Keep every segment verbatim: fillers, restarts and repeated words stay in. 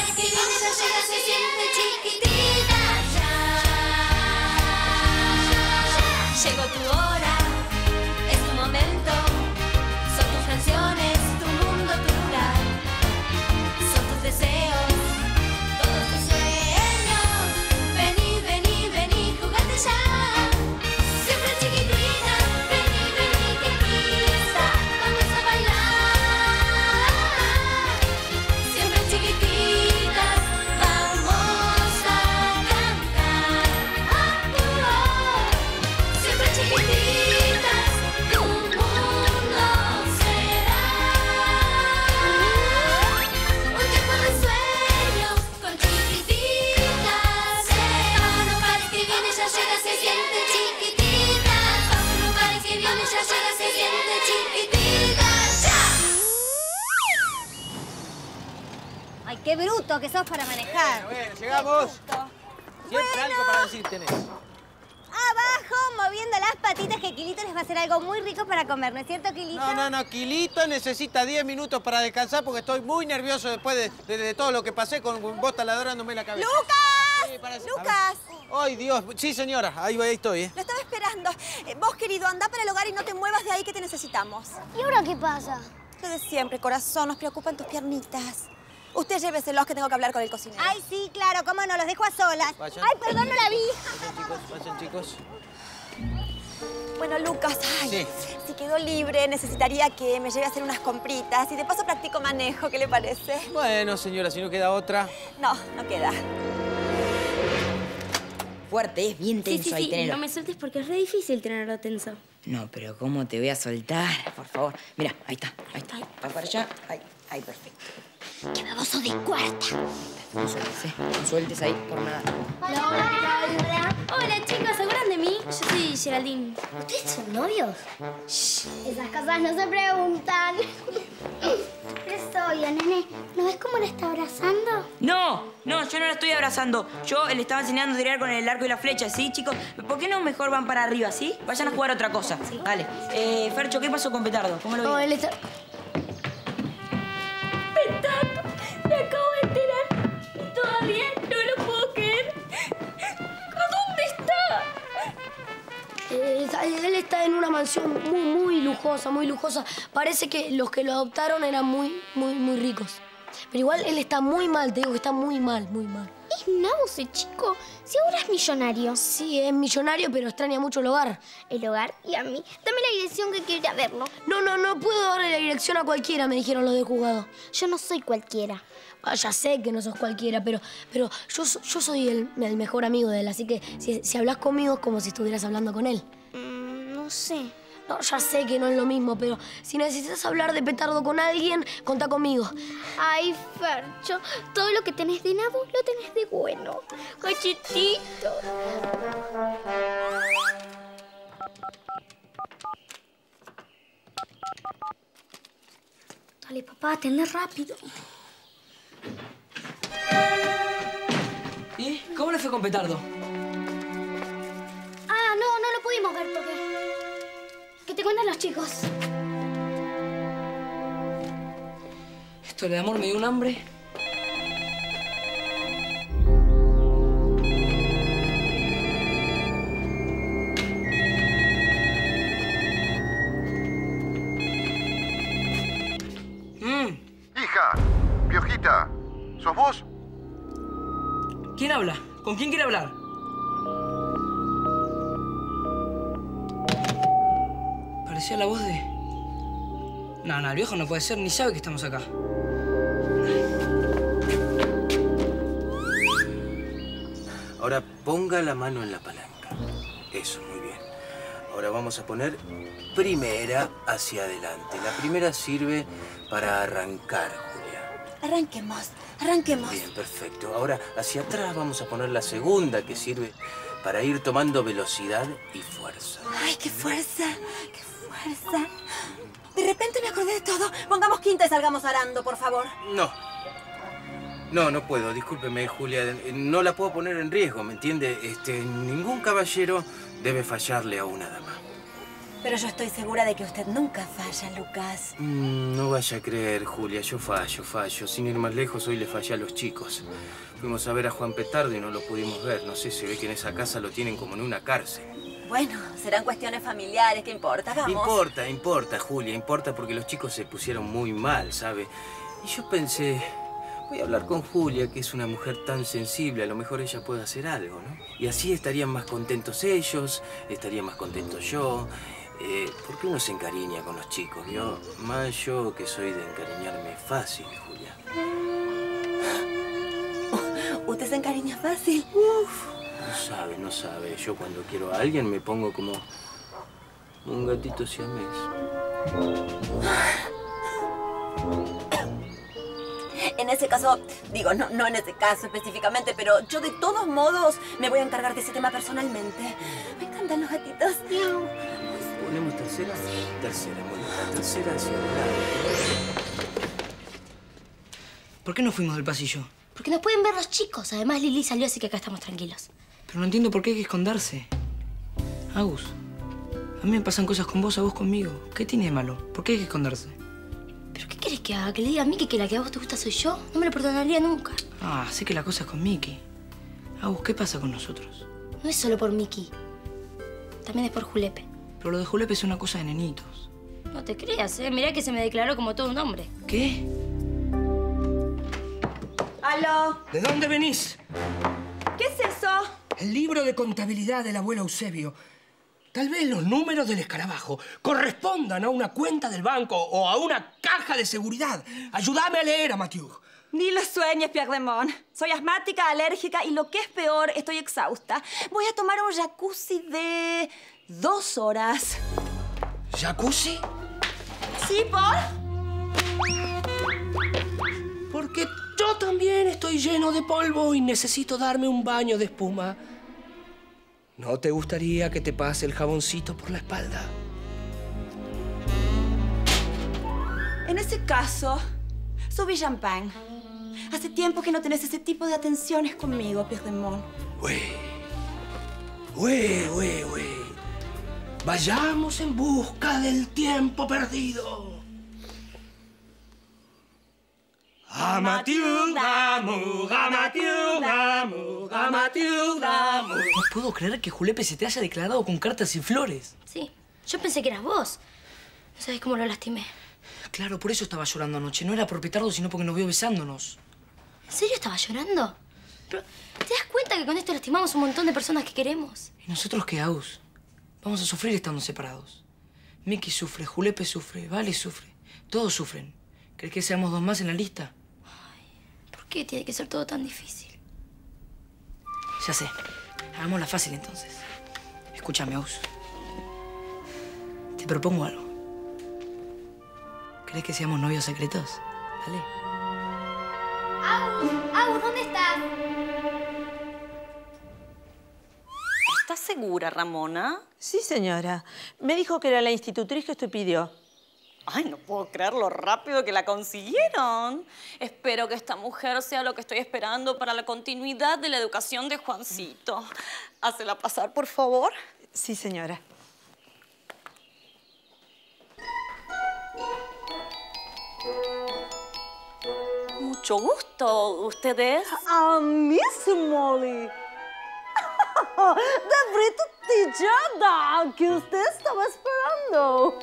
parece que viene, ya llega, se siente chiquitita. Ya llegó tu hora, es tu momento. Son tus canciones, tu mundo, tu lugar. Son tus deseos, todos tus sueños. Vení, vení, vení, jugate ya. Siempre chiquitita, vení, vení, que aquí está. Vamos a bailar. Siempre chiquititas, vamos a cantar. Oh, oh, oh. Siempre chiquititas, tu mundo será. Un tiempo de sueños con chiquititas. Vamos a un lugar que viene, ya llega, se siente chiquititas. Vamos a un lugar que viene, ya llega, se siente chiquititas. ¡Ya! Ay, qué bruto que sos para manejar. Bueno, bueno, llegamos. Siempre Bueno. algo para decir tenés. Abajo, moviendo las patitas, que Quilito les va a hacer algo muy rico para comer, ¿no es cierto, Quilito? No, no, no, Quilito necesita diez minutos para descansar porque estoy muy nervioso después de, de- de todo lo que pasé con vos taladrándome la cabeza. ¡Lucas! Sí, parece- ¡Lucas! Ay, Dios. Sí, señora. Ahí, ahí estoy, ¿eh? Lo estaba esperando. Eh, vos, querido, anda para el hogar y no te muevas de ahí que te necesitamos. ¿Y ahora qué pasa? Lo de siempre, corazón, nos preocupan tus piernitas. Usted lléveselos que tengo que hablar con el cocinero. Ay, sí, claro, cómo no, los dejo a solas. Vayan. Ay, perdón, no la vi. Vayan, chicos, vayan, chicos. Bueno, Lucas, ay, Sí. si quedó libre, necesitaría que me lleve a hacer unas compritas y de paso practico manejo. ¿Qué le parece? Bueno, señora, si no queda otra. No, no queda. Fuerte, es bien Sí, tenso sí, ahí sí. tenerlo. No me sueltes porque es re difícil tenerlo tenso. No, pero ¿cómo te voy a soltar? Por favor. Mira, ahí está, ahí está. Va para allá. Ahí, ahí, perfecto. ¡Qué baboso de cuarta! No sueltes, ¿eh? No sueltes ahí por nada. Hola, hola, hola. Hola, chicos, ¿se acuerdan de mí? Yo soy Geraldine. ¿Ustedes son novios? Esas cosas no se preguntan. Pero es obvio, nene. ¿No ves cómo la está abrazando? No, no, yo no la estoy abrazando. Yo le estaba enseñando a tirar con el arco y la flecha, ¿sí, chicos? ¿Por qué no mejor van para arriba, sí? Vayan a jugar otra cosa. Sí. Dale. Eh, Fercho, ¿qué pasó con Petardo? ¿Cómo lo vi? No, él está... ¡Petardo! Me acabo de enterar. Y todavía no lo puedo creer. ¿Dónde está? Eh, está- él está en una mansión muy, muy lujosa, muy lujosa. Parece que los que lo adoptaron eran muy, muy, muy ricos. Pero igual él está muy mal, te digo que está muy mal, muy mal. Es nabo ese chico. Si ahora es millonario. Sí, es millonario, pero extraña mucho el hogar. El hogar y a mí. Dame la dirección que quiero ir a verlo. No, no, no puedo darle la dirección a cualquiera, me dijeron los de juzgado. Yo no soy cualquiera. Ah, ya sé que no sos cualquiera, pero, pero yo, so- yo soy el, el mejor amigo de él, así que si, si hablas conmigo es como si estuvieras hablando con él. Mm, no sé. No, ya sé que no es lo mismo, pero si necesitas hablar de Petardo con alguien, contá conmigo. Ay, Fercho, todo lo que tenés de nabo lo tenés de bueno. Cachetito. Dale, papá, atendé rápido. ¿Y cómo le fue con Petardo? Ah, no, no lo pudimos ver porque... ¿Qué te cuentan los chicos? Esto de amor me dio un hambre. Mm. Hija, Piojita, ¿sos vos? ¿Quién habla? ¿Con quién quiere hablar? Parecía la voz de... No, no, el viejo no puede ser, ni sabe que estamos acá. Ahora ponga la mano en la palanca. Eso, muy bien. Ahora vamos a poner primera hacia adelante. La primera sirve para arrancar, Julia. Arranquemos, arranquemos. Bien, perfecto. Ahora hacia atrás vamos a poner la segunda, que sirve para ir tomando velocidad y fuerza. Ay, qué fuerza, qué fuerza. De repente me acordé de todo. Pongamos quinta y salgamos arando, por favor. No. No, no puedo. Discúlpeme, Julia. No la puedo poner en riesgo, ¿me entiende? Este, ningún caballero debe fallarle a una dama. Pero yo estoy segura de que usted nunca falla, Lucas. Mm, no vaya a creer, Julia. Yo fallo, fallo. Sin ir más lejos, hoy le fallé a los chicos. Fuimos a ver a Juan Petardo y no lo pudimos ver. No sé, se ve que en esa casa lo tienen como en una cárcel. Bueno, serán cuestiones familiares. ¿Qué importa? Vamos. Importa, importa, Julia. Importa porque los chicos se pusieron muy mal, ¿sabe? Y yo pensé... Voy a hablar con Julia, que es una mujer tan sensible. A lo mejor ella puede hacer algo, ¿no? Y así estarían más contentos ellos, estaría más contento yo. Eh, ¿Por qué uno se encariña con los chicos, vio? Más yo que soy de encariñarme fácil, Julia. ¿Usted se encariña fácil? Uf, no sabe, no sabe. Yo cuando quiero a alguien me pongo como un gatito siamés. En ese caso, digo, no, no en ese caso específicamente, pero yo de todos modos me voy a encargar de ese tema personalmente. Me encantan los gatitos. ¿Ponemos tercera? Tercera, muy bien. La tercera hacia adelante. ¿Por qué no fuimos del pasillo? Porque nos pueden ver los chicos. Además, Lili salió, así que acá estamos tranquilos. Pero no entiendo por qué hay que esconderse. Agus, a mí me pasan cosas con vos, a vos conmigo. ¿Qué tiene de malo? ¿Por qué hay que esconderse? ¿Pero qué querés que haga? ¿Que le diga a Miki que la que a vos te gusta soy yo? No me lo perdonaría nunca. Ah, sé que la cosa es con Miki. Agus, ¿qué pasa con nosotros? No es solo por Miki. También es por Julepe. Pero lo de Julepe es una cosa de nenitos. No te creas, ¿eh? Mirá que se me declaró como todo un hombre. ¿Qué? ¿Aló? ¿De dónde venís? ¿Qué es eso? El libro de contabilidad del abuelo Eusebio. Tal vez los números del escarabajo correspondan a una cuenta del banco o a una caja de seguridad. Ayúdame a leer, a Mathieu. Ni lo sueñes, Pierre Demont. Soy asmática, alérgica y lo que es peor, estoy exhausta. Voy a tomar un jacuzzi de dos horas. ¿Jacuzzi? ¿Sí, por? Porque yo también estoy lleno de polvo y necesito darme un baño de espuma. ¿No te gustaría que te pase el jaboncito por la espalda? En ese caso, subí champán. Hace tiempo que no tenés ese tipo de atenciones conmigo, Pierre Demont. Güey. Güey, güey, güey. Vayamos en busca del tiempo perdido. A Mathieu d'amour, a Mathieu d'amour, a Mathieu d'amour. No puedo creer que Julepe se te haya declarado con cartas y flores. Sí, yo pensé que eras vos. No sabés cómo lo lastimé. Claro, por eso estaba llorando anoche. No era por Petardo, sino porque nos vio besándonos. ¿En serio estaba llorando? Pero, ¿te das cuenta que con esto lastimamos un montón de personas que queremos? ¿Y nosotros qué, Agus? Vamos a sufrir estando separados. Miki sufre, Julepe sufre, Vale sufre. Todos sufren. ¿Crees que seamos dos más en la lista? ¿Por qué tiene que ser todo tan difícil? Ya sé. Hagámosla fácil entonces. Escúchame, Agus. Te propongo algo. ¿Crees que seamos novios secretos? Dale. Agus, Agus, ¿dónde estás? ¿Estás segura, Ramona? Sí, señora. Me dijo que era la institutriz que usted pidió. Ay, no puedo creer lo rápido que la consiguieron. Espero que esta mujer sea lo que estoy esperando para la continuidad de la educación de Juancito. Hácela pasar, por favor. Sí, señora. Mucho gusto. ¿Usted es? A Miss Molly. De Brito Tillada, que usted estaba esperando.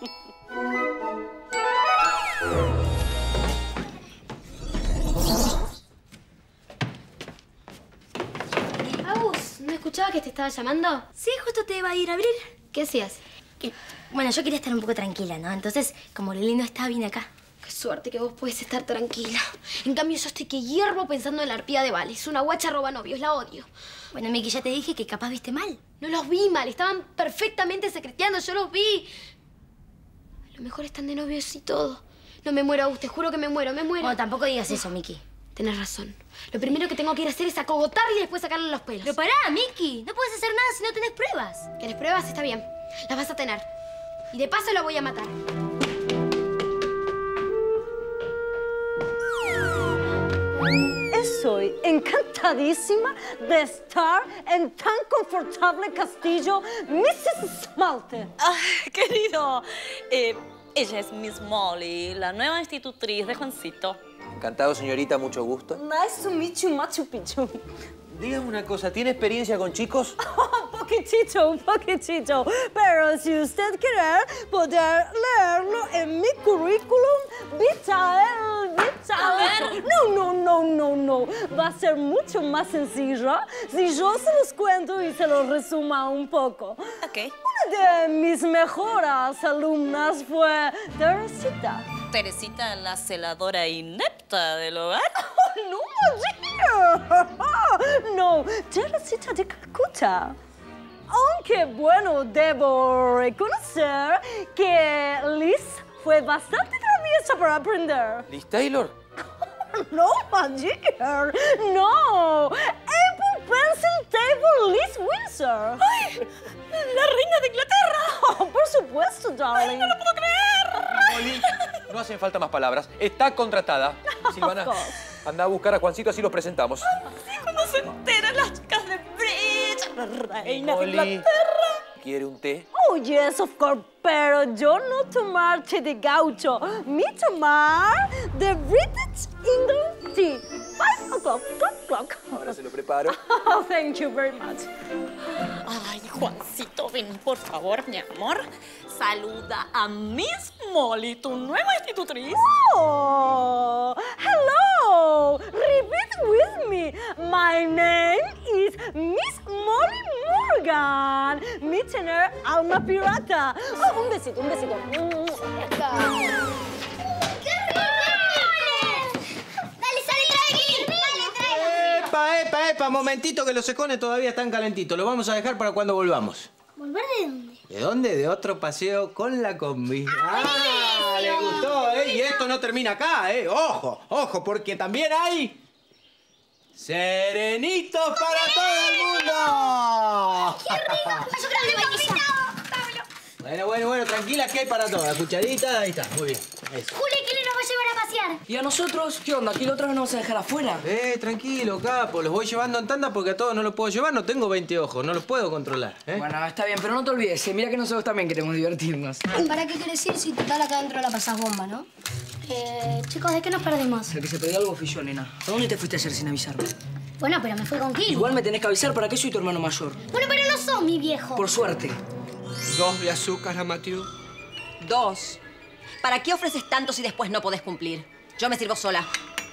Agus, ¿no escuchaba que te estaba llamando? Sí, justo te iba a ir a abrir. ¿Qué hacías? Que, bueno, yo quería estar un poco tranquila, ¿no? Entonces, como Lili no está, vine acá. Qué suerte que vos puedes estar tranquila. En cambio, yo estoy que hiervo pensando en la arpía de Vale. Es una guacha roba novios, la odio. Bueno, Miki, ya te dije que capaz viste mal. No los vi mal, estaban perfectamente secreteando, yo los vi. A lo mejor están de novios y todo. No me muero, Agus, te juro que me muero, me muero. Bueno, tampoco digas eso, Miki. Tenés razón. Lo primero que tengo que ir a hacer es acogotarle y después sacarle los pelos. Pero pará, Miki. No puedes hacer nada si no tenés pruebas. ¿Querés pruebas? Está bien. Las vas a tener. Y de paso lo voy a matar. Es estoy encantadísima de estar en tan confortable castillo, missus Esmalte. Ah, querido, eh, ella es Miss Molly, la nueva institutriz de Juancito. Encantado, señorita, mucho gusto. Nice to meet you, Machu Picchu. Dígame una cosa, ¿tiene experiencia con chicos? Un poquitito, un poquitito. Pero si usted quiere poder leerlo en mi currículum vitae, vitae. A ver. No, no, no, no, no. Va a ser mucho más sencillo si yo se los cuento y se los resuma un poco. Ok. Una de mis mejores alumnas fue Teresita. Teresita, la celadora inepta del hogar. Oh, no, dear. No, Teresita de Calcuta. Aunque, bueno, debo reconocer que Liz fue bastante traviesa para aprender. ¿Liz Taylor? No, my dear. No. Apple Pencil Table Liz Windsor. ¡Ay! ¡La reina de Inglaterra! Oh, por supuesto, darling. ¡Ay, no lo puedo creer! Molly, no hacen falta más palabras. Está contratada. Silvana, anda a buscar a Juancito, así los presentamos. Sí, cuando se enteran las chicas de Bridge, la reina de Molly, Inglaterra. ¿quiere un té? Oh, yes, of course. Pero yo no tomar té de gaucho. Mi tomar de British England tea. Five o'clock, clock, clock. Ahora se lo preparo. Oh, thank you very much. Ay, Juancito, ven, por favor, mi amor. Saluda a Miss Molly, tu nueva institutriz. Oh, hello. Repeat with me. My name is Miss Molly Morgan. Mi tener alma pirata. Oh, un besito, un besito. Epa, epa, epa, momentito que los secones todavía están calentitos. Los vamos a dejar para cuando volvamos. ¿Volver de dónde? ¿De dónde? De otro paseo con la combi. ¡Ah! ¡Le gustó, eh! Y esto no termina acá, eh. Ojo, ojo, porque también hay... ¡Serenitos para todo el mundo! ¡Qué rico! ¡Mayo grande, vainilla! Bueno, bueno, bueno, tranquila que hay para todas. Cucharita, ahí está, muy bien. Eso. Juli, ¿quién nos va a llevar a pasear? ¿Y a nosotros? ¿Qué onda? ¿Aquí la otra vez nos vas a dejar afuera? Eh, tranquilo, capo. Los voy llevando en tanda porque a todos no los puedo llevar. No tengo veinte ojos, no los puedo controlar, ¿eh? Bueno, está bien, pero no te olvides. eh, Mira que nosotros también queremos divertirnos. ¿Para qué quieres ir si total acá adentro la pasás bomba, no? Eh, chicos, ¿de qué nos perdimos? El que se perdió algo fui yo, nena. ¿A dónde te fuiste ayer sin avisarme? Bueno, pero me fui con Kili. Igual me tenés que avisar para que soy tu hermano mayor. Bueno, pero no sos mi viejo. Por suerte. Dos de azúcar a Mathieu. Dos. ¿Para qué ofreces tanto si después no podés cumplir? Yo me sirvo sola.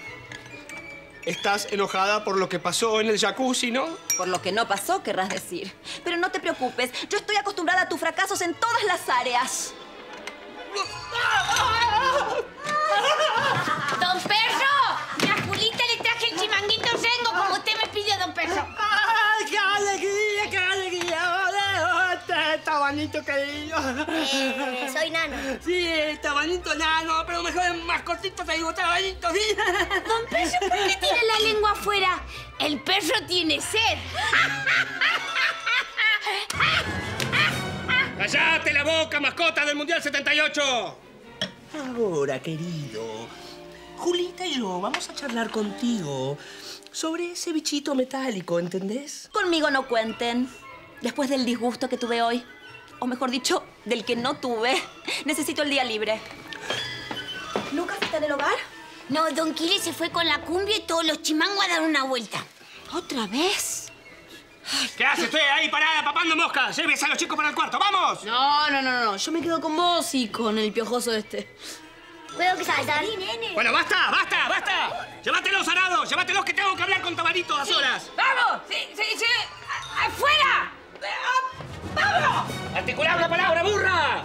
Estás enojada por lo que pasó en el jacuzzi, ¿no? Por lo que no pasó, querrás decir. Pero no te preocupes. Yo estoy acostumbrada a tus fracasos en todas las áreas. ¡Don Perro! A Julita le traje el chimanguito rengo como usted me pidió, don Perro. ¡Ay, qué alegría, qué alegría! Tabanito querido. Eh, soy Nano. Sí, tabanito nano, pero mejor más cortito te digo tabanito, ¿sí? Don Perro, ¿por qué tiene la lengua afuera? El perro tiene sed. ¡Cállate la boca, mascota del Mundial setenta y ocho! Ahora, querido, Julita y yo vamos a charlar contigo sobre ese bichito metálico, ¿entendés? Conmigo no cuenten. Después del disgusto que tuve hoy, o mejor dicho, del que no tuve, necesito el día libre. ¿Lucas está en el hogar? No, don Kili se fue con la cumbia y todos los chimangos a dar una vuelta. ¿Otra vez? ¿Qué haces? Estoy ahí parada, papando moscas. Lleves a los chicos para el cuarto, ¡vamos! No, no, no, no. Yo me quedo con vos y con el piojoso este. ¿Puedo que saltar? Bueno, basta, basta, basta. Llévatelos, Arado, llévatelos que tengo que hablar con Tabarito a solas. ¡Vamos! ¡Sí, sí, sí! ¡A- ¡Afuera! ¡Vamos! ¡Articulad una palabra, burra!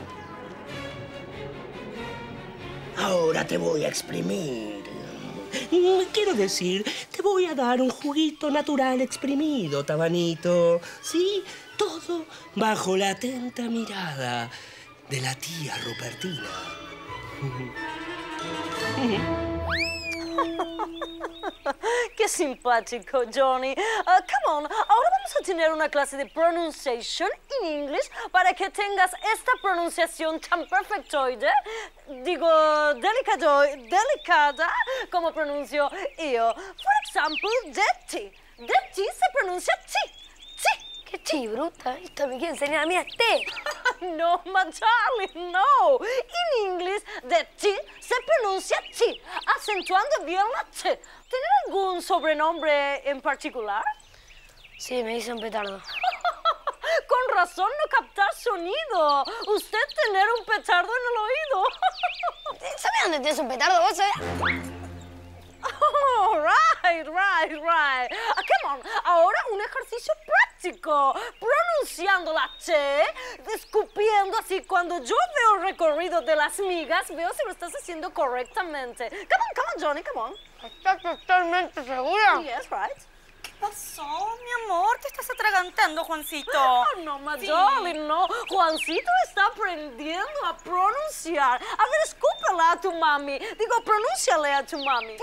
Ahora te voy a exprimir. Quiero decir, te voy a dar un juguito natural exprimido, Tabanito. ¿Sí? Todo bajo la atenta mirada de la tía Rupertina. Qué simpático, Johnny. Uh, come on, ahora vamos a tener una clase de pronunciation in English para que tengas esta pronunciación tan perfectoide, digo, delicado, delicada, como pronuncio yo. For example, de ti. De ti se pronuncia ti. Ti. ¿Qué ti, bruta? Esta me quiere enseñar a mí a té. No, my darling, no. En inglés, de ti se pronuncia ti, acentuando bien la T. ¿Tiene algún sobrenombre en particular? Sí, me dicen petardo. Con razón no captar sonido. Usted tener un petardo en el oído. ¿Sabes dónde tienes un petardo? ¿Vos sabés? Oh, right, right, right. Ah, come on. Ahora un ejercicio práctico. Pronunciando la T, escupiendo así. Cuando yo veo el recorrido de las migas, veo si lo estás haciendo correctamente. Come on, come on, Johnny, come on. ¿Estás totalmente segura? Yes, right. ¿Qué pasó, mi amor? ¿Te estás atragantando, Juancito? Oh, no, my Sí. darling, no. Juancito está aprendiendo a pronunciar. A ver, escúpela a tu mami. Digo, pronúnciale a tu mami.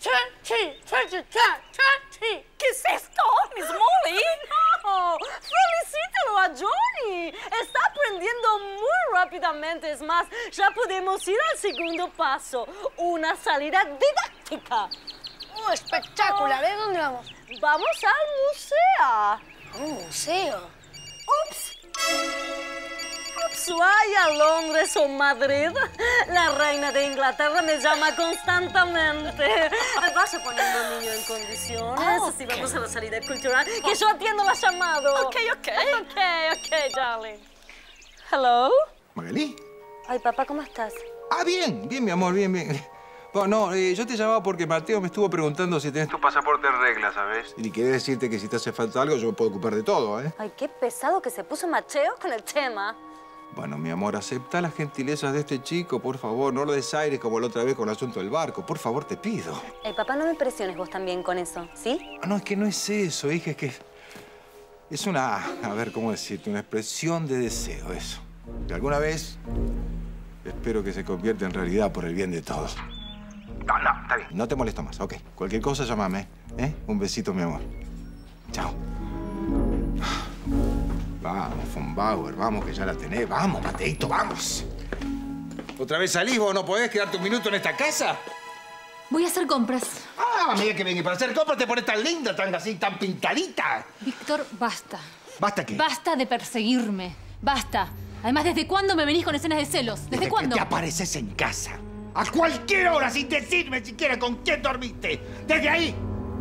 ¿Qué es esto, Miss Molly? No, felicítalo a Johnny. Está aprendiendo muy rápidamente. Es más, ya podemos ir al segundo paso. Una salida didáctica. ¡Oh, espectacular! ¿Eh? ¿Dónde vamos? Vamos al museo. ¿Un museo? Ups. Ups, vaya a Londres o Madrid. La reina de Inglaterra me llama constantemente. Vas a poner al niño en condiciones. Oh, Así vamos a la salida cultural. Que yo atiendo la llamada. Ok, ok. Ok, ok, darling. Hello. ¿Magalí? Ay, papá, ¿cómo estás? Ah, bien, bien, mi amor, bien, bien. Bueno, no, eh, yo te llamaba porque Mateo me estuvo preguntando si tenés tu pasaporte en regla, ¿sabes? Y quería decirte que si te hace falta algo, yo me puedo ocupar de todo, ¿eh? Ay, qué pesado que se puso Mateo con el tema. Bueno, mi amor, acepta las gentilezas de este chico, por favor. No lo desaires como la otra vez con el asunto del barco. Por favor, te pido. Ay, papá, no me presiones vos también con eso, ¿sí? Ah, no, es que no es eso, hija, es que... Es una... A ver, ¿cómo decirte? Una expresión de deseo, eso. Que alguna vez... Espero que se convierta en realidad por el bien de todos. No, no, está bien. No te molesto más, ok. Cualquier cosa, llámame, ¿eh? Un besito, mi amor. Chao. Vamos, von Bauer, vamos, que ya la tenés. Vamos, Mateito, vamos. ¿Otra vez salís vos? ¿No podés quedarte un minuto en esta casa? Voy a hacer compras. Ah, mira que venís para hacer compras te pones tan linda, tan así, tan pintadita. Víctor, basta. ¿Basta qué? Basta de perseguirme. Basta. Además, ¿desde cuándo me venís con escenas de celos? ¿Desde, Desde cuándo? que te apareces en casa. A cualquier hora, sin decirme siquiera con quién dormiste. Desde ahí.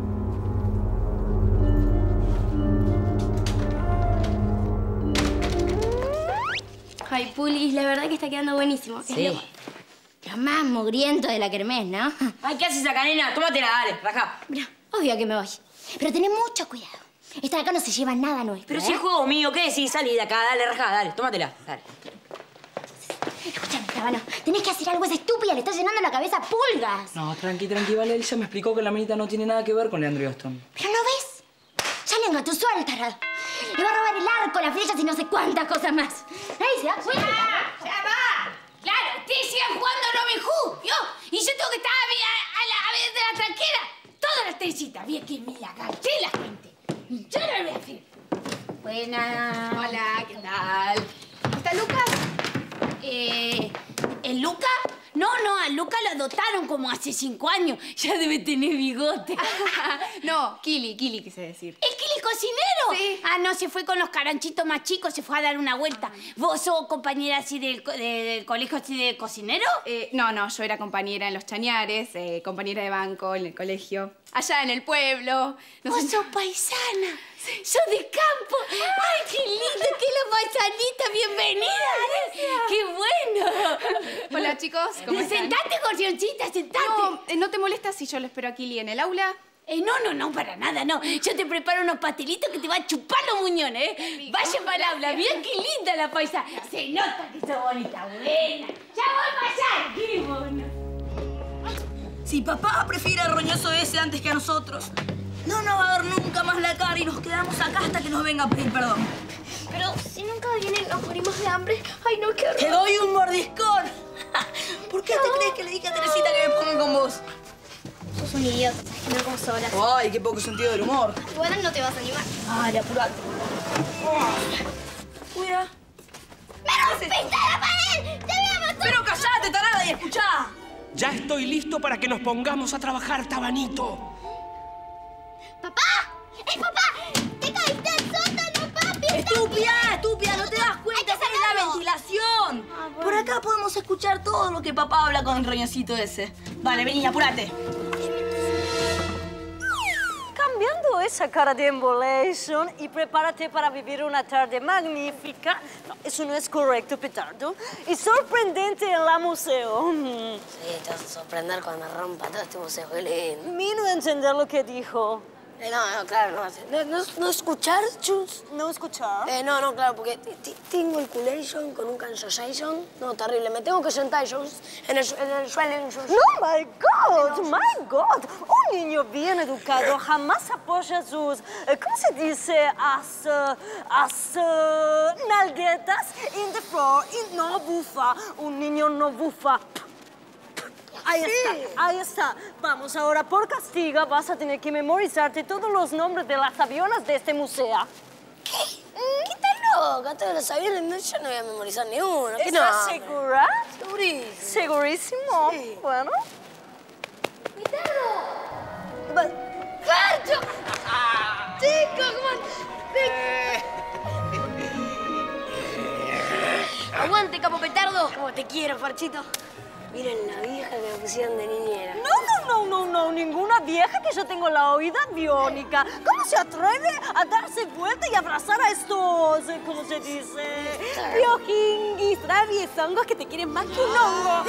Ay, Pulis, la verdad que está quedando buenísimo. Sí. Es lo, lo más mugriento de la kermés, ¿no? Ay, ¿qué haces acá, nena? Tómatela, dale, rajá. Mira, obvio que me voy. Pero tenés mucho cuidado. Esta de acá no se lleva nada nuestro, Pero ¿eh? si es juego mío, ¿qué decís? Salí de acá, dale, rajá, dale, tómatela, dale. Escúchame, Tabano, tenés que hacer algo, es estúpida, le estás llenando la cabeza a Pulgas. No, tranqui, tranqui, vale. Él ya me explicó que la manita no tiene nada que ver con Leandro Aston. ¿Pero no ves? Ya le engatusó al tarado. Le va a robar el arco, las flechas y no sé cuántas cosas más. Ahí se da cuenta. ¡Ya, ya va! Claro, ustedes sigan jugando Robin Hood, ¿vio? Y yo tengo que estar a, a, a la vez de la tranquera. Todas las trencitas. Bien que me la caché la gente. Y yo no lo voy a hacer. Buenas. Hola, ¿qué tal? ¿Está Lucas? Eh, ¿el Luca? No, no, a Luca lo adoptaron como hace cinco años. Ya debe tener bigote. No, Kili, Kili quise decir. ¿El Kili cocinero? Sí. Ah, no, se fue con los caranchitos más chicos, se fue a dar una vuelta. ¿Vos sos compañera así del, co- de- del colegio así de cocinero? Eh, no, no, yo era compañera en Los Chañares, eh, compañera de banco en el colegio, allá en el pueblo. Vos sos paisana. Sos de campo. Ay, qué lindo, que la paisanita, bienvenida. Qué bueno. Hola, chicos, ¿cómo están? Sentate, Gorcioncita, sentate. No, eh, ¿no te molestas si yo lo espero a Kili en el aula? Eh, no, no, no, para nada, no. Yo te preparo unos pastelitos que te va a chupar los muñones, ¿eh? Vaya para el aula, bien qué linda la paisa. Se nota que sos bonita, buena. Ya voy para allá, qué bueno. Si papá prefiere al roñoso ese antes que a nosotros, no nos va a dar nunca más la cara y nos quedamos acá hasta que nos venga a pedir perdón. Pero si nunca vienen, nos morimos de hambre. Ay, no, qué horror. ¡Te doy un mordiscón! ¿Por qué te crees que le dije a Teresita que me ponga con vos? Sos sos un idiota, sabes que no como sola. Ay, qué poco sentido del humor. Igual no te vas a animar. Ay, apurate. Mira. ¡Me rompiste la pared! ¡Te voy a matar! Pero callate, tarada, y escuchá. Ya estoy listo para que nos pongamos a trabajar, Tabanito. ¡Papá! ¡Es papá! ¡Te caíste al sótano, papi! Estúpida, estúpida, no te das cuenta. Esa es la ventilación. Ah, bueno. Por acá podemos escuchar todo lo que papá habla con el roñosito ese. Vale, vení, apúrate. Cambiando esa cara de embolation y prepárate para vivir una tarde magnífica. No, eso no es correcto, Petardo. Y sorprendente en la museo. Sí, te vas a sorprender cuando rompa todo este museo, qué lindo. Vino a entender lo que dijo. Eh, no, no, claro, no. No, no, no escuchar, chus. ¿No escuchar? Eh, no, no, claro, porque tengo el culation con un cansation. No, terrible. Me tengo que sentar yo en el, en el suelo. En el suelo. No, my God, my God. Un niño bien educado jamás apoya sus, eh, ¿cómo se dice? As, uh, as uh, nalguetas in the floor y no bufa. Un niño no bufa. Ahí está, ahí está. Vamos, ahora por castigo vas a tener que memorizarte todos los nombres de las aviones de este museo. ¿Qué? ¿Qué tal loca? Todos los aviones, no, yo no voy a memorizar ni uno. ¿Qué ¿Estás no? segura? Segurísimo. Segurísimo. Sí. Bueno. ¡Cuidado! ¡Fercho! ¡Chicos, Aguante, capo petardo. ¿Cómo te quiero, Farchito? Miren la vieja que me pusieron de niñera. No, no, no, no, no, ninguna vieja que yo tengo la oída biónica. ¿Cómo se atreve a darse vuelta y abrazar a estos, cómo se dice, piojinguis, traviesongos que te quieren más que un hongo?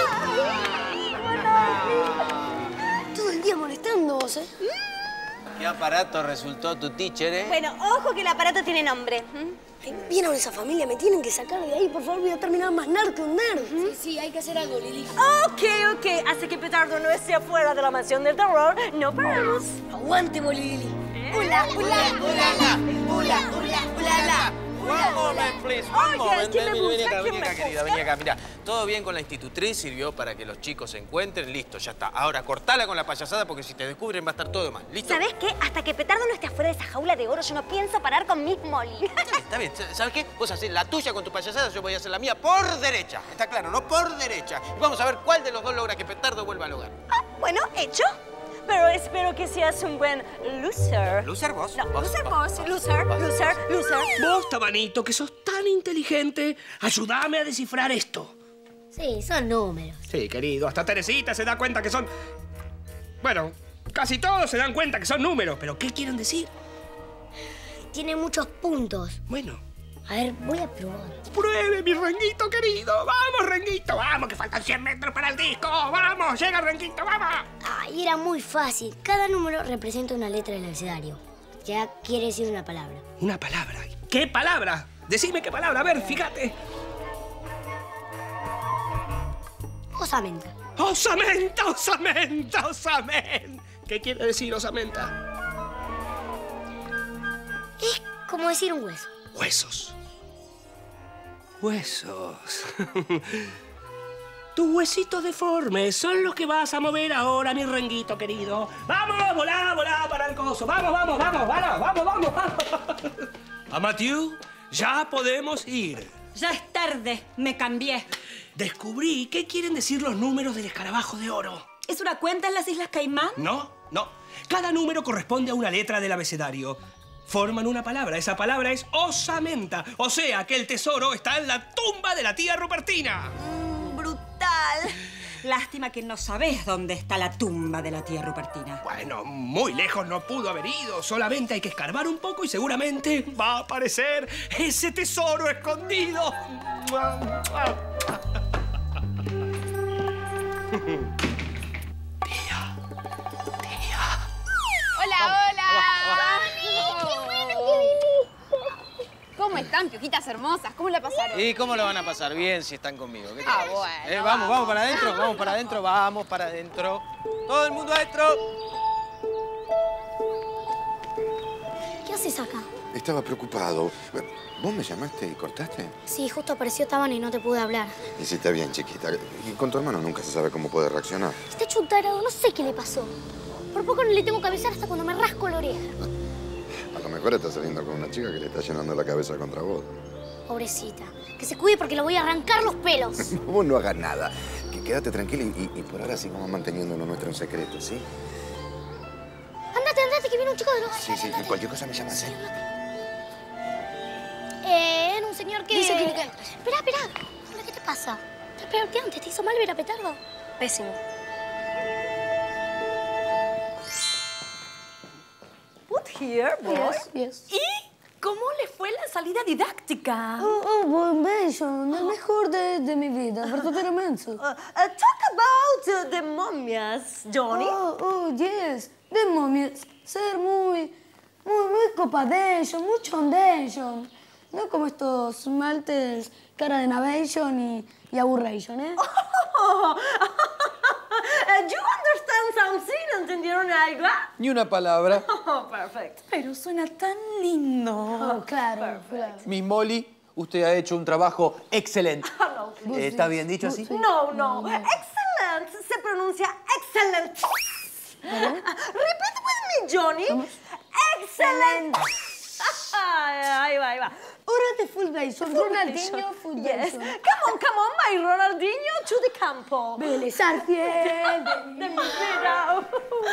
Todo el día molestando vos, ¿eh? ¿Qué aparato resultó tu teacher, eh? Bueno, ojo que el aparato tiene nombre. ¿Vieron esa familia? Me tienen que sacar de ahí, por favor. Voy a terminar más nerd que un nerd. Sí, sí, hay que hacer algo, Lili. Ok, ok. Hasta que Petardo no esté afuera de la mansión del terror, no paramos. Aguante, Lili. Ula, ula, ula, ula, ula, ula, la. One moment, please. One Oye, moment. es que me Vení, vení busca, acá, que vení me acá, querida. busca. Vení acá, mira. Todo bien con la institutriz, sirvió para que los chicos se encuentren. Listo, ya está. Ahora, cortala con la payasada porque si te descubren va a estar todo mal. ¿Listo? ¿Sabes qué? Hasta que Petardo no esté afuera de esa jaula de oro, yo no pienso parar con Miss Molly. Está bien, ¿sabes qué? Vos haces la tuya con tu payasada, yo voy a hacer la mía por derecha. ¿Está claro? No por derecha. Y vamos a ver cuál de los dos logra que Petardo vuelva al hogar. Ah, bueno, hecho. Pero espero que seas un buen loser. ¿Loser vos? No, ¿Vos? loser ¿Vos? vos, loser, loser, loser. Vos, Tabanito, que sos tan inteligente, ayúdame a descifrar esto. Sí, son números. Sí, querido, hasta Teresita se da cuenta que son... Bueno, casi todos se dan cuenta que son números, pero ¿qué quieren decir? Tiene muchos puntos. Bueno. A ver, voy a probar. ¡Pruebe, mi Renguito querido! ¡Vamos, Renguito! ¡Vamos, que faltan cien metros para el disco! ¡Vamos! ¡Llega, Renguito! ¡Vamos! Ay, era muy fácil. Cada número representa una letra del abecedario. Ya quiere decir una palabra. Una palabra. ¿Qué palabra? Decime qué palabra. A ver, fíjate. Osamenta. ¡Osamenta! ¡Osamenta! ¡Osamenta! ¿Qué quiere decir osamenta? Es como decir un hueso. Huesos. Huesos. Tus huesitos deformes son los que vas a mover ahora, mi Renguito querido. ¡Vamos! ¡Volá, volá para el coso! ¡Vamos, vamos, vamos! ¡Vamos, vamos, vamos! vamos. A Mathieu, ya podemos ir. Ya es tarde, me cambié. Descubrí qué quieren decir los números del escarabajo de oro. ¿Es una cuenta en las Islas Caimán? No, no. Cada número corresponde a una letra del abecedario. Forman una palabra. Esa palabra es osamenta. O sea que el tesoro está en la tumba de la tía Rupertina. Mm, brutal. Lástima que no sabés dónde está la tumba de la tía Rupertina. Bueno, muy lejos no pudo haber ido. Solamente hay que escarbar un poco y seguramente va a aparecer ese tesoro escondido. Tía, tía. Hola, hola. ¡Qué bueno, qué ¿Cómo están, piojitas hermosas? ¿Cómo la pasaron? ¿Y cómo lo van a pasar? Bien si están conmigo. ¿Qué te Ah, parece? bueno, Eh, vamos, vamos para adentro, vamos para adentro, vamos para adentro. Todo el mundo adentro. ¿Qué haces acá? Estaba preocupado. ¿Vos me llamaste y cortaste? Sí, justo apareció Taban y no te pude hablar. Hiciste bien, chiquita. Y con tu hermano nunca se sabe cómo puede reaccionar. Está hecho un tarado, no sé qué le pasó. Por poco no le tengo que avisar hasta cuando me rasco la oreja. A lo mejor está saliendo con una chica que le está llenando la cabeza contra vos. Pobrecita. Que se cuide porque le voy a arrancar los pelos. Vos no hagas nada. Que quédate tranquila y, y por ahora sigamos manteniendo lo nuestro en secreto, ¿sí? Andate, andate, que viene un chico de los... Sí, sí, cualquier cosa me llamas, ¿eh? Eh, era un señor que... Dice que le Esperá, esperá. Hola, ¿qué te pasa? Estás peor que antes. ¿Te hizo mal ver a Petardo? Pésimo. Put here, boy. Yes, yes. ¿Y cómo le fue la salida didáctica? Oh, oh, buen bello. El mejor de, de mi vida, verdaderamente. Uh, uh, talk about uh, the momias, Johnny. Oh, oh, yes. De momias. Ser muy, muy, muy copadation, muy chondation. No como estos maltes cara de navation y, y aburration, ¿eh? Oh, uh, you understand something? ¿Entendieron algo? Ni una palabra. Oh, perfecto. Pero suena tan lindo. Oh, claro, claro. Miss Molly, usted ha hecho un trabajo excelente. Oh, no, Eh, ¿Está bien dicho así? No, no. Excellent. Se pronuncia excellent. Repeat with me, Johnny. Excellent. Ahí va, ahí va. Hora de footbation. Ronaldinho, footbation. Yes. Come on, come on, my Ronaldinho to the campo. Vélez Arfiel. De mi vida.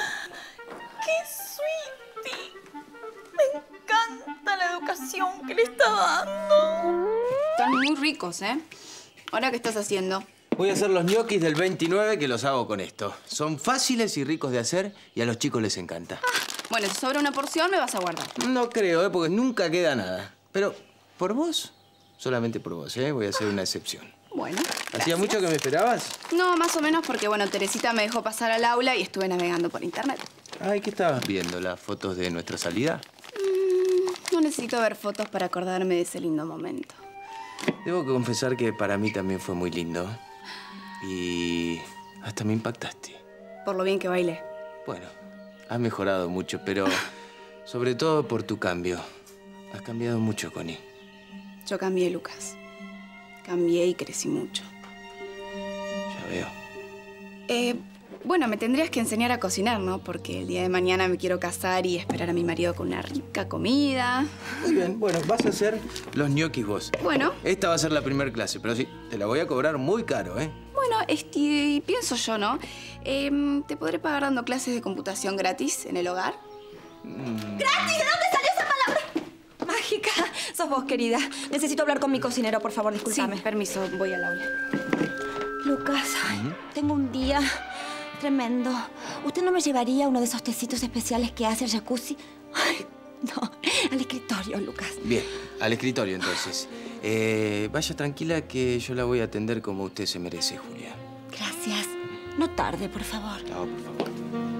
¡Qué sweetie! Me encanta la educación que le está dando. Están muy ricos, ¿eh? ¿Ahora qué estás haciendo? Voy a hacer los ñoquis del veintinueve que los hago con esto. Son fáciles y ricos de hacer y a los chicos les encanta. Bueno, si sobra una porción, me vas a guardar. No creo, ¿eh? Porque nunca queda nada. Pero por vos, solamente por vos, ¿eh? Voy a hacer una excepción. Bueno, ¿Hacía mucho que me esperabas? no, más o menos porque, bueno, Teresita me dejó pasar al aula y estuve navegando por internet. Ay, ¿qué estabas viendo? ¿Las fotos de nuestra salida? Mm, no necesito ver fotos para acordarme de ese lindo momento. Debo confesar que para mí también fue muy lindo. Y hasta me impactaste. Por lo bien que bailé. Bueno, has mejorado mucho, pero sobre todo por tu cambio. Has cambiado mucho, Connie. Yo cambié, Lucas. Cambié y crecí mucho. Ya veo. Eh, bueno, me tendrías que enseñar a cocinar, ¿no? Porque el día de mañana me quiero casar y esperar a mi marido con una rica comida. Muy bien, bueno, vas a hacer los ñoquis vos. Bueno. Esta va a ser la primera clase, pero sí, te la voy a cobrar muy caro, ¿eh? Bueno, este, pienso yo, ¿no? Eh, ¿Te podré pagar dando clases de computación gratis en el hogar? Mm. ¡Gratis! ¿De dónde salió esa palabra? Mágica. Sos vos, querida. Necesito hablar con mi cocinero, por favor, discúlpame. Sí, permiso, voy al aula. Lucas, tengo un día tremendo. ¿Usted no me llevaría uno de esos tecitos especiales que hace el jacuzzi? Ay, no, al escritorio, Lucas. Bien, al escritorio entonces. Eh, vaya tranquila que yo la voy a atender como usted se merece, Julia. Gracias. No tarde, por favor. No, por favor.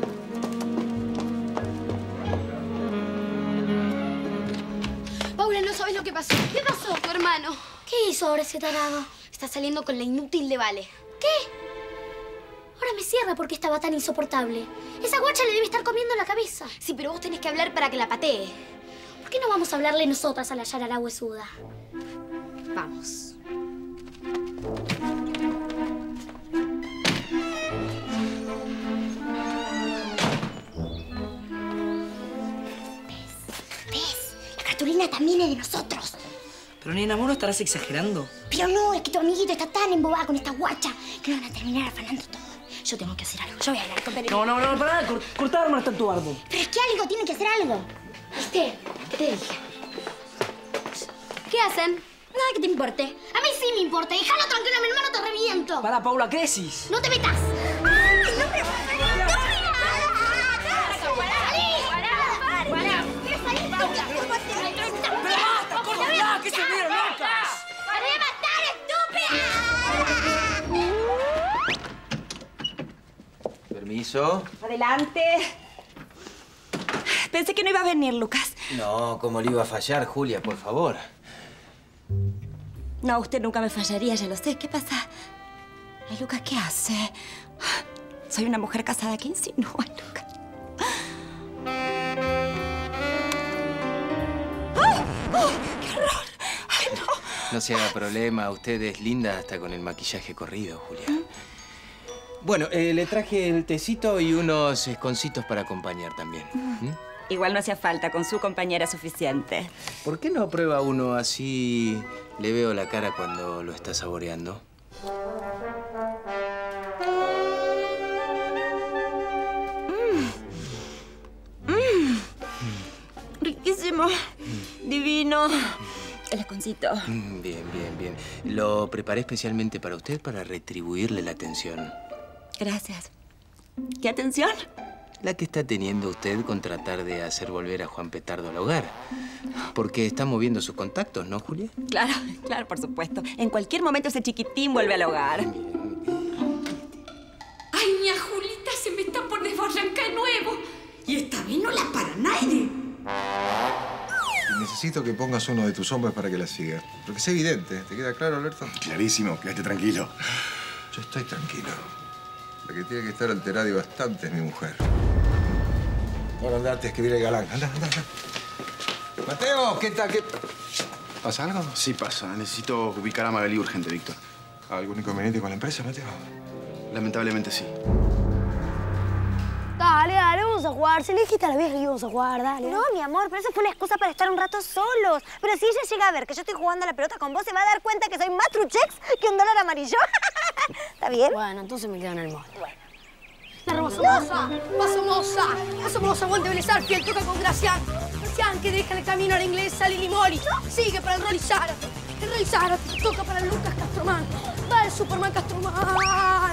Paula, no sabes lo que pasó. ¿Qué pasó, tu hermano? ¿Qué hizo ahora ese tarado? Está saliendo con la inútil de Vale. ¿Qué? Ahora me cierra porque estaba tan insoportable. Esa guacha le debe estar comiendo la cabeza. Sí, pero vos tenés que hablar para que la patee. ¿Por qué no vamos a hablarle nosotras a la Yara la huesuda? Vamos. ¿Ves? La cartulina también es de nosotros. Pero ni enamoro, estarás exagerando. Pero no, es que tu amiguito está tan embobada con esta guacha que van a terminar afanando todo. Yo tengo que hacer algo. Yo voy a hablar con Pepe. No, no, no, pará, cort cortar está en tu árbol. Pero es que algo, tienen que hacer algo. ¿Viste? ¿Qué te dije? ¿Qué hacen? Nada que te importe. A mí sí me importa. Déjalo tranquilo, mi hermano, te reviento. Pará, Paula, ¿qué decís? ¡No te metas! ¡Ay, no me... ¿Qué se vieron, locas? ¡Me voy a matar, estúpida! Permiso. Adelante. Pensé que no iba a venir, Lucas. No, ¿cómo le iba a fallar, Julia? Por favor. No, usted nunca me fallaría, ya lo sé. ¿Qué pasa? Ay, Lucas, ¿qué hace? Soy una mujer casada. ¿Qué insinúa, Lucas? ¡Ah! No se haga problema. Usted es linda hasta con el maquillaje corrido, Julia. Bueno, eh, le traje el tecito y unos esconcitos para acompañar también. ¿Mm? Igual no hacía falta, con su compañera suficiente. ¿Por qué no prueba uno así? Le veo la cara cuando lo está saboreando. Mm. Mm. Riquísimo. Divino. El esconcito. Mm, bien, bien, bien. Lo preparé especialmente para usted para retribuirle la atención. Gracias. ¿Qué atención? La que está teniendo usted con tratar de hacer volver a Juan Petardo al hogar. Porque está moviendo sus contactos, ¿no, Julia? Claro, claro, por supuesto. En cualquier momento ese chiquitín vuelve al hogar. Ay, mi Julita se me está por desbarrancar de nuevo. Y esta vez no la para nadie. Necesito que pongas uno de tus hombres para que la siga. Porque es evidente. ¿Te queda claro, Alberto? Clarísimo. Quédate tranquilo. Yo estoy tranquilo. La que tiene que estar alterada y bastante es mi mujer. Ahora andate a escribir el galán. Anda, anda, anda. Mateo, ¿qué tal? ¿Qué... ¿Pasa algo? Sí pasa. Necesito ubicar a Magalí urgente, Víctor. ¿Algún inconveniente con la empresa, Mateo? Lamentablemente sí. Dale, dale, vamos a jugar. Si le dijiste a la vieja que íbamos a jugar, dale. No, mi amor, pero eso fue una excusa para estar un rato solos. Pero si ella llega a ver que yo estoy jugando a la pelota con vos, se va a dar cuenta que soy más truchex que un dólar amarillo. ¿Está bien? Bueno, entonces me quedo en el molde. Bueno. La Robosomosa, Pasomosa, Pasomosa, aguante Belezar, fiel toca con Gracián. Gracián que deja el camino al inglés a Lili Mori. Sigue para el Rolly Zárate. El Rolly Zárate toca para el Lucas Castromán. Va el Superman Castromán.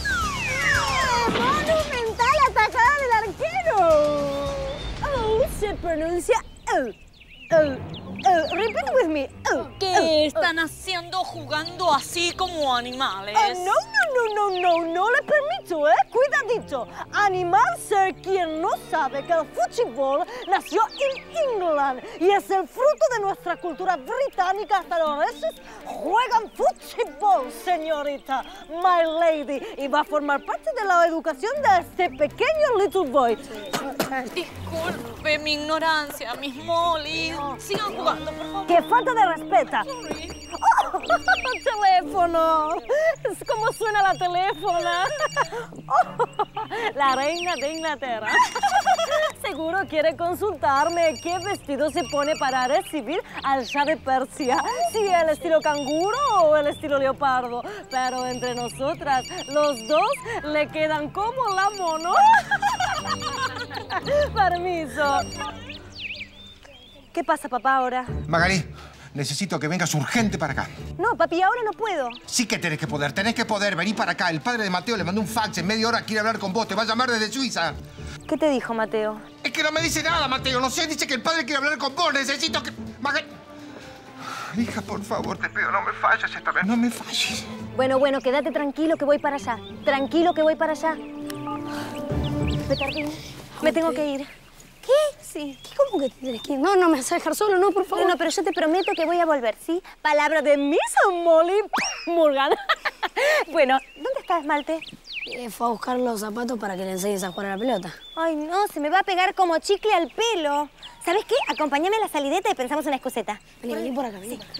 ¡Monumental atacada del arquero! Oh, se pronuncia oh, oh, oh. Repeat with me. Oh, ¿Qué oh, están haciendo jugando así como animales? Oh, no, no, no, no, no, no le permito, ¿eh? Cuidadito. Animal ser quien no sabe que el fútbol nació en England y es el fruto de nuestra cultura británica. Hasta los reyes juegan fútbol, señorita, my lady, y va a formar parte de la educación de este pequeño little boy. Disculpe mi ignorancia, Miss Molly. Sigan jugando, por favor. ¡Qué falta de respeto! ¡Oh! ¡Teléfono! Es como suena la teléfona. Oh, la reina de Inglaterra. Seguro quiere consultarme qué vestido se pone para recibir al Shah de Persia. Si el estilo canguro o el estilo leopardo. Pero entre nosotras, los dos le quedan como la mono. Permiso. ¿Qué pasa, papá, ahora? Magalí, necesito que vengas urgente para acá. No, papi, ahora no puedo. Sí que tenés que poder, tenés que poder. Vení para acá. El padre de Mateo le mandó un fax. En media hora quiere hablar con vos. Te va a llamar desde Suiza. ¿Qué te dijo, Mateo? Es que no me dice nada, Mateo. No sé, dice que el padre quiere hablar con vos. Necesito que... Magalí... Hija, por favor, te pido, no me falles esta vez. No me falles. Bueno, bueno, quédate tranquilo que voy para allá. Tranquilo que voy para allá. Petardín, me tengo que ir. ¿Qué? Sí. ¿Qué? ¿Cómo que te tienes que ir? No, no me vas a dejar solo, no, por favor. No, no, pero yo te prometo que voy a volver, ¿sí? Palabra de Miss Molly Morgan. Bueno, ¿dónde está Esmalte? Eh, fue a buscar los zapatos para que le enseñes a jugar a la pelota. Ay, no, se me va a pegar como chicle al pelo. ¿Sabes qué? Acompáñame a la salideta y pensamos una excuseta. Vení, vení por acá, vení. Sí.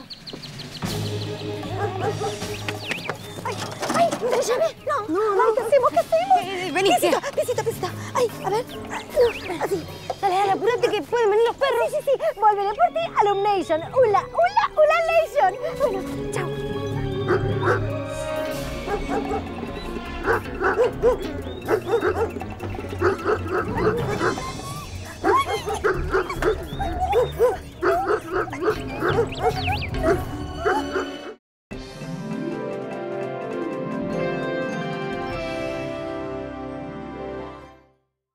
Ay, ay, ¿me llame? No, no, no. Ay, ¿qué hacemos? ¿Qué hacemos? Eh, vení, Pisito, pisito, pisito. Ay, a ver. No, así. Dale, dale, apúrate que pueden venir los perros. Sí, sí, sí. Volveré por ti a Love Nation. Hula, hula, hula Nation. Bueno, chao.